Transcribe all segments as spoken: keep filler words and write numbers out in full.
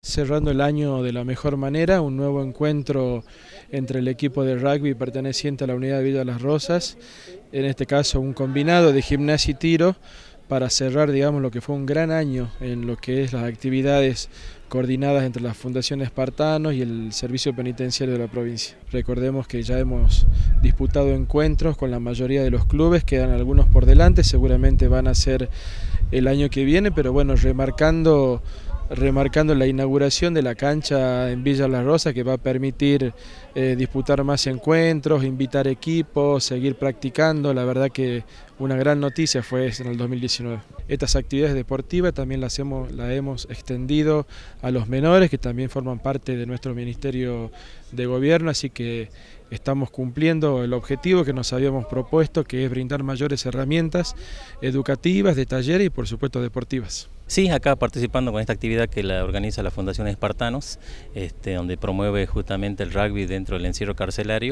cerrando el año de la mejor manera, un nuevo encuentro entre el equipo de rugby perteneciente a la unidad de Villa Las Rosas, en este caso un combinado de gimnasia y tiro, para cerrar, digamos, lo que fue un gran año en lo que es las actividades coordinadas entre la Fundación Espartanos y el Servicio Penitenciario de la provincia. Recordemos que ya hemos disputado encuentros con la mayoría de los clubes, quedan algunos por delante, seguramente van a ser el año que viene, pero bueno, remarcando remarcando la inauguración de la cancha en Villa Las Rosas, que va a permitir eh, disputar más encuentros, invitar equipos, seguir practicando. La verdad que una gran noticia fue eso en el dos mil diecinueve. Estas actividades deportivas también las hemos, las hemos extendido a los menores, que también forman parte de nuestro Ministerio de Gobierno, así que estamos cumpliendo el objetivo que nos habíamos propuesto, que es brindar mayores herramientas educativas, de talleres y por supuesto deportivas. Sí, acá participando con esta actividad que la organiza la Fundación Espartanos, este, donde promueve justamente el rugby dentro del encierro carcelario,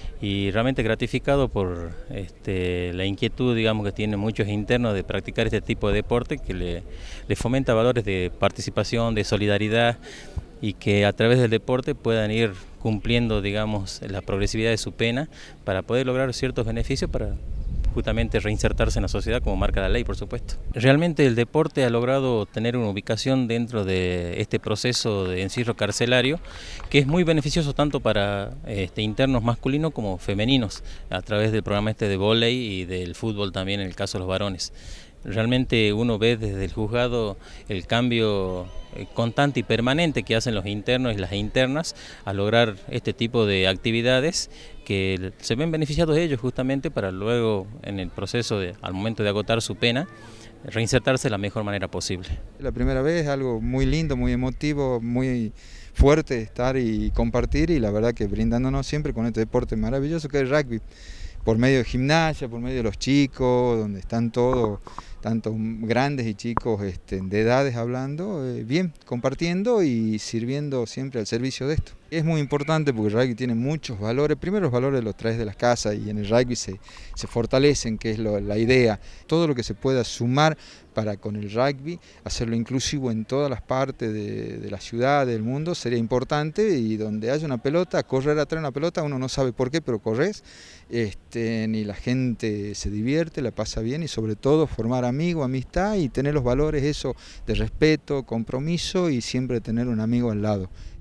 y realmente gratificado por este, la inquietud, digamos, que tienen muchos internos de practicar este tipo de deporte que le, le fomenta valores de participación, de solidaridad, y que a través del deporte puedan ir cumpliendo, digamos, la progresividad de su pena para poder lograr ciertos beneficios para justamente reinsertarse en la sociedad como marca la ley, por supuesto. Realmente el deporte ha logrado tener una ubicación dentro de este proceso de encierro carcelario que es muy beneficioso tanto para este, internos masculinos como femeninos, a través del programa este de vóley y del fútbol también en el caso de los varones. Realmente uno ve desde el juzgado el cambio constante y permanente que hacen los internos y las internas a lograr este tipo de actividades que se ven beneficiados ellos justamente para luego en el proceso, de, al momento de agotar su pena, reinsertarse de la mejor manera posible. La primera vez algo muy lindo, muy emotivo, muy fuerte estar y compartir, y la verdad que brindándonos siempre con este deporte maravilloso que es el rugby, por medio de gimnasia, por medio de los chicos, donde están todos, tanto grandes y chicos este, de edades hablando, eh, bien, compartiendo y sirviendo siempre al servicio de esto. Es muy importante porque el rugby tiene muchos valores. Primero los valores los traes de las casas y en el rugby se, se fortalecen, que es lo, la idea. Todo lo que se pueda sumar para con el rugby, hacerlo inclusivo en todas las partes de, de la ciudad, del mundo, sería importante, y donde haya una pelota, correr atrás de una pelota, uno no sabe por qué, pero corres, este, ni la gente se divierte, la pasa bien, y sobre todo formar amigos, amistad y tener los valores eso de respeto, compromiso y siempre tener un amigo al lado.